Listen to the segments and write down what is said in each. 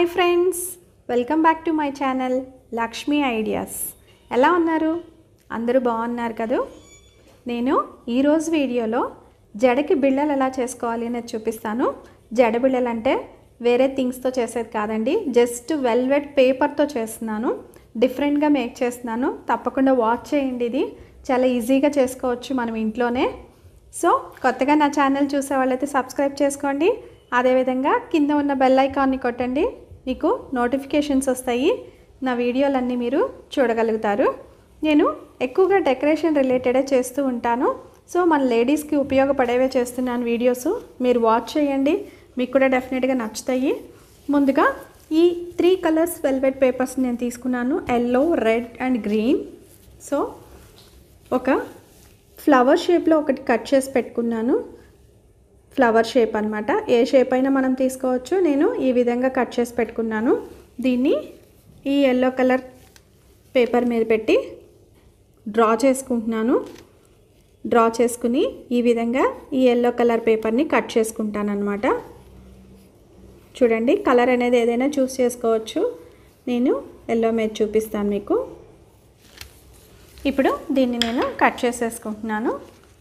Hi friends, welcome back to my channel Lakshmi ideas. ఎలా ఉన్నారు? అందరూ బాగున్నారు కదా? నేను ఈరోజు వీడియోలో జడకి బిళ్ళలు ఎలా చేసుకోవాలి అనేది చూపిస్తాను. జడ బిళ్ళలు అంటే వేరే థింగ్స్తో చేసేది కాదండి, జస్ట్ వెల్వెట్ పేపర్తో చేస్తున్నాను. డిఫరెంట్గా మేక్ చేస్తున్నాను. తప్పకుండా వాచ్ చేయండి. ఇది చాలా ఈజీగా చేసుకోవచ్చు మనం ఇంట్లోనే. సో కొత్తగా నా ఛానల్ చూసే వాళ్ళైతే సబ్స్క్రైబ్ చేసుకోండి. అదేవిధంగా కింద ఉన్న బెల్ ఐకాన్ని కొట్టండి, మీకు నోటిఫికేషన్స్ వస్తాయి. నా వీడియోలన్నీ మీరు చూడగలుగుతారు. నేను ఎక్కువగా డెకరేషన్ రిలేటెడే చేస్తూ ఉంటాను. సో మన లేడీస్కి ఉపయోగపడేవే చేస్తున్నాను వీడియోస్. మీరు వాచ్ చేయండి, మీకు కూడా డెఫినెట్గా నచ్చుతాయి. ముందుగా ఈ 3 కలర్స్ వెల్వెట్ పేపర్స్ నేను తీసుకున్నాను, yellow, red and green. So ఒక ఫ్లవర్ షేప్లో ఒకటి కట్ చేసి పెట్టుకున్నాను. ఫ్లవర్ షేప్ అన్నమాట, ఏ షేప్ అయినా మనం తీసుకోవచ్చు. నేను ఈ విధంగా కట్ చేసి పెట్టుకున్నాను. దీన్ని ఈ ఎల్లో కలర్ పేపర్ మీద పెట్టి డ్రా చేసుకుంటున్నాను. డ్రా చేసుకుని ఈ విధంగా ఈ ఎల్లో కలర్ పేపర్ని కట్ చేసుకుంటాను అన్నమాట. చూడండి, కలర్ అనేది ఏదైనా చూస్ చేసుకోవచ్చు. నేను ఎల్లో మీద చూపిస్తాను మీకు. ఇప్పుడు దీన్ని నేను కట్ చేసేసుకుంటున్నాను.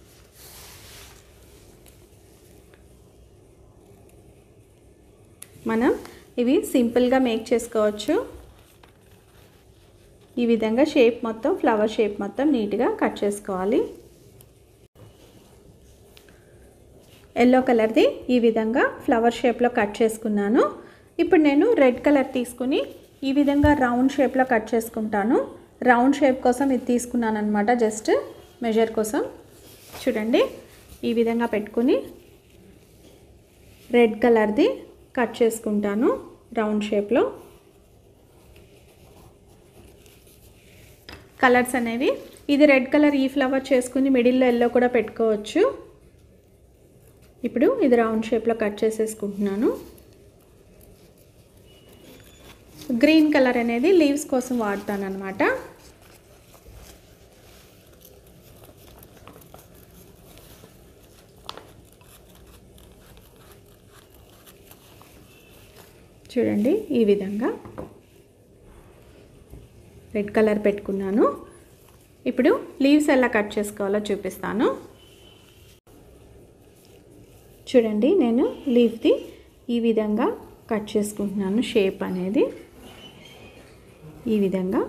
మనం ఇవి సింపుల్గా మేక్ చేసుకోవచ్చు. ఈ విధంగా షేప్ మొత్తం, ఫ్లవర్ షేప్ మొత్తం నీట్గా కట్ చేసుకోవాలి. ఎల్లో కలర్ది ఈ విధంగా ఫ్లవర్ షేప్లో కట్ చేసుకున్నాను. ఇప్పుడు నేను రెడ్ కలర్ తీసుకుని ఈ విధంగా రౌండ్ షేప్లో కట్ చేసుకుంటాను. రౌండ్ షేప్ కోసం ఇది తీసుకున్నాను అనమాట, జస్ట్ మెజర్ కోసం. చూడండి, ఈ విధంగా పెట్టుకుని రెడ్ కలర్ది కట్ చేసుకుంటాను రౌండ్ షేప్లో. కలర్స్ అనేవి, ఇది రెడ్ కలర్ ఈ ఫ్లవర్ చేసుకుని మిడిల్లో ఎల్లో కూడా పెట్టుకోవచ్చు. ఇప్పుడు ఇది రౌండ్ షేప్లో కట్ చేసేసుకుంటున్నాను. గ్రీన్ కలర్ అనేది లీవ్స్ కోసం వాడతాను అన్నమాట. చూడండి, ఈ విధంగా రెడ్ కలర్ పెట్టుకున్నాను. ఇప్పుడు లీవ్స్ ఎలా కట్ చేసుకోవాలో చూపిస్తాను. చూడండి, నేను లీఫ్ది ఈ విధంగా కట్ చేసుకుంటున్నాను. షేప్ అనేది ఈ విధంగా,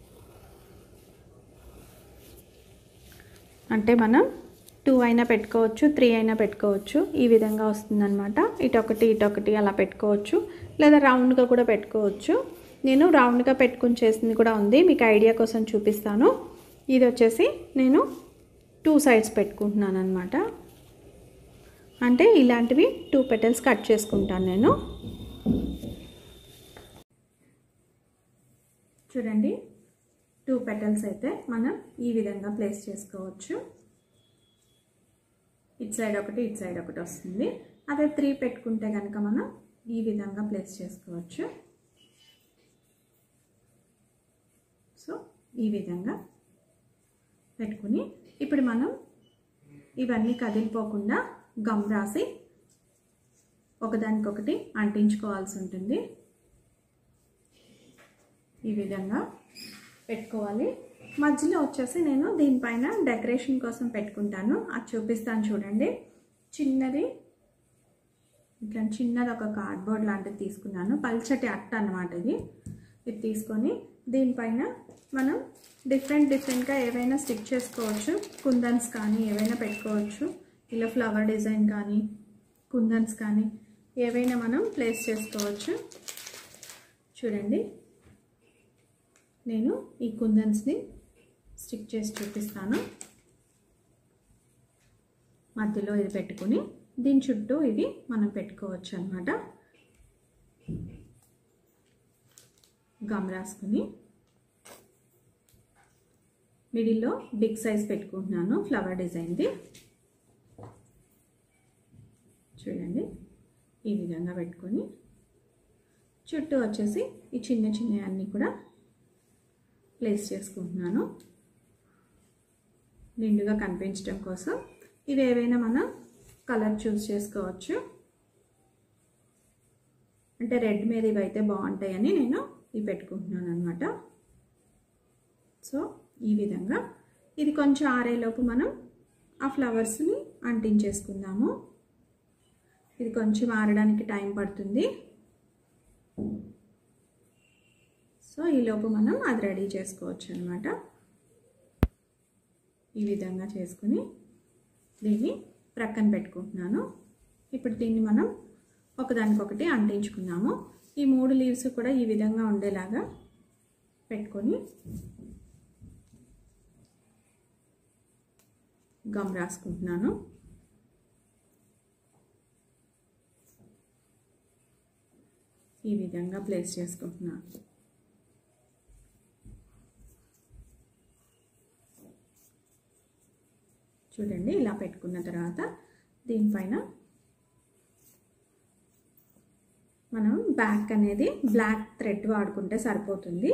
అంటే మనం 2 అయినా పెట్టుకోవచ్చు, 3 అయినా పెట్టుకోవచ్చు. ఈ విధంగా వస్తుందన్నమాట. ఇటొకటి అలా పెట్టుకోవచ్చు, లేదా రౌండ్గా కూడా పెట్టుకోవచ్చు. నేను రౌండ్గా పెట్టుకుని చేసింది కూడా ఉంది, మీకు ఐడియా కోసం చూపిస్తాను. ఇది వచ్చేసి నేను 2 సైడ్స్ పెట్టుకుంటున్నాను అన్నమాట. అంటే ఇలాంటివి 2 పెటల్స్ కట్ చేసుకుంటాను నేను. చూడండి, 2 పెటల్స్ అయితే మనం ఈ విధంగా ప్లేస్ చేసుకోవచ్చు. ఇటు సైడ్ ఒకటి, ఇటు సైడ్ ఒకటి వస్తుంది. అదే 3 పెట్టుకుంటే కనుక మనం ఈ విధంగా ప్లేస్ చేసుకోవచ్చు. సో ఈ విధంగా పెట్టుకుని ఇప్పుడు మనం ఇవన్నీ కదిలిపోకుండా గమ్ రాసి ఒకదానికొకటి అంటించుకోవాల్సి ఉంటుంది. ఈ విధంగా పెట్టుకోవాలి. మధ్యలో వచ్చేసి నేను దీనిపైన డెకరేషన్ కోసం పెట్టుకుంటాను, అది చూపిస్తాను. చూడండి, చిన్నది ఇట్లా చిన్నది ఒక కార్డ్బోర్డ్ లాంటిది తీసుకున్నాను, పల్చటి అట్ట అన్నమాట. ఇది తీసుకొని దీనిపైన మనం డిఫరెంట్గా ఏవైనా స్టిక్ చేసుకోవచ్చు. కుందన్స్ కానీ ఏవైనా పెట్టుకోవచ్చు, ఇలా ఫ్లవర్ డిజైన్ కానీ కుందన్స్ కానీ ఏవైనా మనం ప్లేస్ చేసుకోవచ్చు. చూడండి, నేను ఈ కుందన్స్ని స్టిక్ చేసి చూపిస్తాను. మధ్యలో ఇది పెట్టుకుని దీని చుట్టూ ఇది మనం పెట్టుకోవచ్చు అన్నమాట. గమ్ రాసుకుని మిడిల్లో బిగ్ సైజ్ పెట్టుకుంటున్నాను ఫ్లవర్ డిజైన్ది. చూడండి, ఈ విధంగా పెట్టుకొని చుట్టూ వచ్చేసి ఈ చిన్న అన్నీ కూడా ప్లేస్ చేసుకుంటున్నాను నిండుగా కనిపించడం కోసం. ఇవి ఏవైనా మనం కలర్ చూస్ చేసుకోవచ్చు. అంటే రెడ్ మీద ఇవి అయితే బాగుంటాయని నేను ఇవి పెట్టుకుంటున్నాను అనమాట. సో ఈ విధంగా ఇది కొంచెం ఆరేలోపు మనం ఆ ఫ్లవర్స్ని అంటించేసుకుందాము. ఇది కొంచెం ఆరడానికి టైం పడుతుంది. సో ఈలోపు మనం అది రెడీ చేసుకోవచ్చు అనమాట. ఈ విధంగా చేసుకుని దీన్ని ప్రక్కన పెట్టుకుంటున్నాను. ఇప్పుడు దీన్ని మనం ఒకదానికొకటి అంటించుకున్నాము. ఈ 3 లీవ్స్ కూడా ఈ విధంగా ఉండేలాగా పెట్టుకొని గమ్ రాసుకుంటున్నాను. ఈ విధంగా ప్లేస్ చేసుకుంటున్నాను. చూడండి, ఇలా పెట్టుకున్న తర్వాత దీనిపైన మనం బ్యాక్ అనేది బ్లాక్ థ్రెడ్ వాడుకుంటే సరిపోతుంది.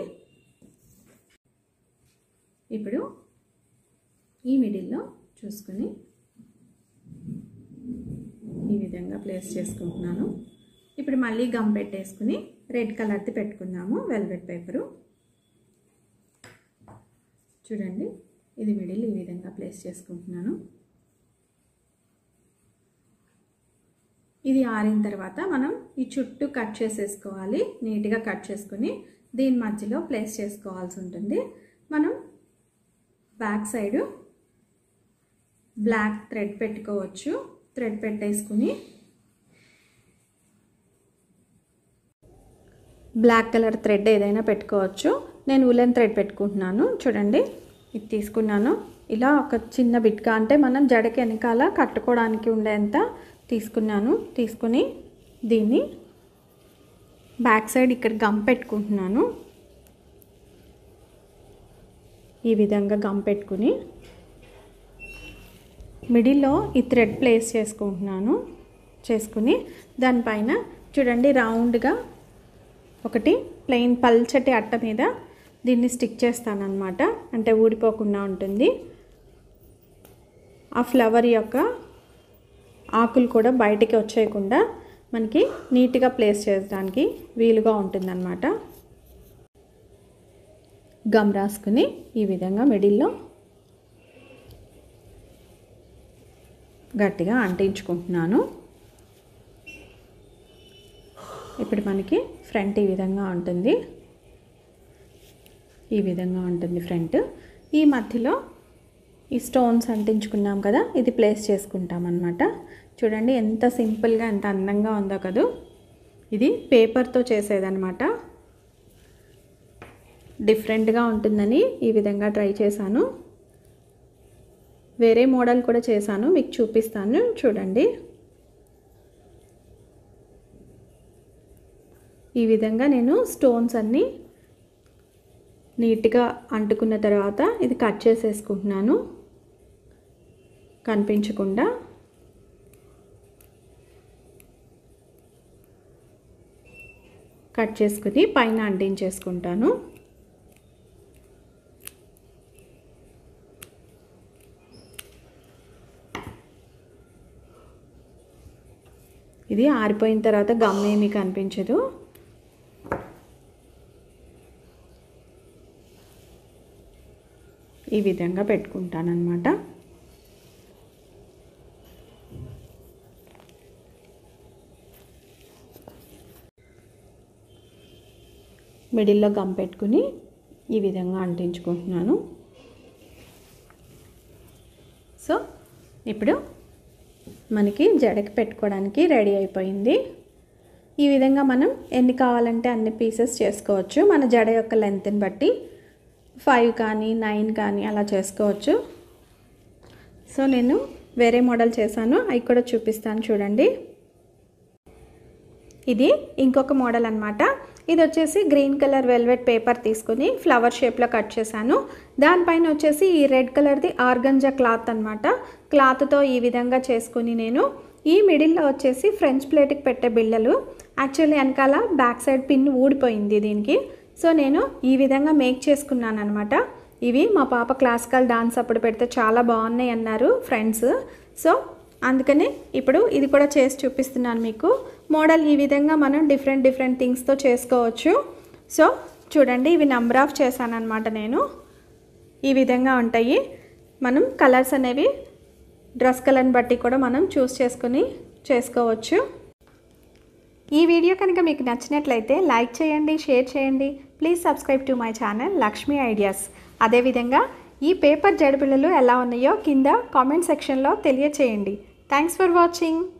ఇప్పుడు ఈ మిడిల్లో చూసుకొని ఈ విధంగా ప్లేస్ చేసుకుంటున్నాను. ఇప్పుడు మళ్ళీ గమ్ పెట్టేసుకుని రెడ్ కలర్ది పెట్టుకుందాము, వెల్వెట్ పేపరు. చూడండి, ఇది మిడిల్ ఈ విధంగా ప్లేస్ చేసుకుంటున్నాను. ఇది ఆరిన తర్వాత మనం ఈ చుట్టూ కట్ చేసేసుకోవాలి. నీట్గా కట్ చేసుకుని దీని మధ్యలో ప్లేస్ చేసుకోవాల్సి ఉంటుంది. మనం బ్యాక్ సైడ్ బ్లాక్ థ్రెడ్ పెట్టుకోవచ్చు. థ్రెడ్ పెట్టేసుకుని బ్లాక్ కలర్ థ్రెడ్ ఏదైనా పెట్టుకోవచ్చు. నేను ఉలెన్ థ్రెడ్ పెట్టుకుంటున్నాను. చూడండి, ఇది తీసుకున్నాను. ఇలా ఒక చిన్న బిట్గా, అంటే మనం జడకి వెనకాల కట్టుకోవడానికి ఉండేంత తీసుకున్నాను. తీసుకుని దీన్ని బ్యాక్ సైడ్ ఇక్కడ గమ్ పెట్టుకుంటున్నాను. ఈ విధంగా గమ్ పెట్టుకుని మిడిల్లో ఈ థ్రెడ్ ప్లేస్ చేసుకుని దానిపైన చూడండి రౌండ్గా ఒకటి ప్లెయిన్ పల్చటి అట్ట మీద దీన్ని స్టిక్ చేస్తానన్నమాట. అంటే ఊడిపోకుండా ఉంటుంది. ఆ ఫ్లవర్ యొక్క ఆకులు కూడా బయటికి వచ్చేయకుండా మనకి నీట్గా ప్లేస్ చేయడానికి వీలుగా ఉంటుందన్నమాట. గమ్ రాసుకుని ఈ విధంగా మిడిల్లో గట్టిగా అంటించుకుంటున్నాను. ఇప్పుడు మనకి ఫ్రంట్ ఈ విధంగా ఉంటుంది. ఈ విధంగా ఉంటుంది ఫ్రంట్. ఈ మధ్యలో ఈ స్టోన్స్ అంటించుకున్నాం కదా, ఇది ప్లేస్ చేసుకుంటాం అన్నమాట. చూడండి ఎంత సింపుల్గా ఎంత అందంగా ఉందో కదా. ఇది పేపర్తో చేసేదన్నమాట. డిఫరెంట్గా ఉంటుందని ఈ విధంగా ట్రై చేశాను. వేరే మోడల్ కూడా చేశాను, మీకు చూపిస్తాను చూడండి. ఈ విధంగా నేను స్టోన్స్ అన్నీ నీట్గా అంటుకున్న తర్వాత ఇది కట్ చేసేసుకుంటున్నాను కనిపించకుండా. కట్ చేసుకుని పైన అంటించేసుకుంటాను. ఇది ఆరిపోయిన తర్వాత గమ్ ఏమీ కనిపించదు. ఈ విధంగా పెట్టుకుంటానన్నమాట. మిడిల్లో గమ్ పెట్టుకుని ఈ విధంగా అంటించుకుంటున్నాను. సో ఇప్పుడు మనకి జడకి పెట్టుకోవడానికి రెడీ అయిపోయింది. ఈ విధంగా మనం ఎన్ని కావాలంటే అన్ని పీసెస్ చేసుకోవచ్చు. మన జడ యొక్క లెంత్ని బట్టి 5 కానీ 9 కానీ అలా చేసుకోవచ్చు. సో నేను వేరే మోడల్ చేశాను, అవి కూడా చూపిస్తాను చూడండి. ఇది ఇంకొక మోడల్ అన్నమాట. ఇది వచ్చేసి గ్రీన్ కలర్ వెల్వెట్ పేపర్ తీసుకుని ఫ్లవర్ షేప్లో కట్ చేశాను. దానిపైన వచ్చేసి ఈ రెడ్ కలర్ది ఆర్గంజా క్లాత్ అన్నమాట. క్లాత్తో ఈ విధంగా చేసుకుని నేను ఈ మిడిల్లో వచ్చేసి ఫ్రెంచ్ ప్లేట్కి పెట్టే బిళ్ళలు. యాక్చువల్లీ వెనకాల బ్యాక్ సైడ్ పిన్ ఊడిపోయింది దీనికి. సో నేను ఈ విధంగా మేక్ చేసుకున్నాను అనమాట. ఇవి మా పాప క్లాసికల్ డాన్స్ అప్పుడు పెడితే చాలా బాగున్నాయి అన్నారు ఫ్రెండ్స్. సో అందుకని ఇప్పుడు ఇది కూడా చేసి చూపిస్తున్నాను మీకు. మోడల్ ఈ విధంగా మనం డిఫరెంట్ థింగ్స్తో చేసుకోవచ్చు. సో చూడండి, ఇవి నంబర్ ఆఫ్ చేశానన్నమాట నేను. ఈ విధంగా ఉంటాయి. మనం కలర్స్ అనేవి డ్రెస్ కలర్ని బట్టి కూడా మనం చూస్ చేసుకుని చేసుకోవచ్చు. ఈ వీడియో కనుక మీకు నచ్చినట్లయితే లైక్ చేయండి, షేర్ చేయండి. Please subscribe to my channel Lakshmi ideas. అదేవిధంగా ఈ పేపర్ జడపిల్లలు ఎలా ఉన్నాయో కింద కామెంట్ సెక్షన్లో తెలియచేయండి. Thanks for watching.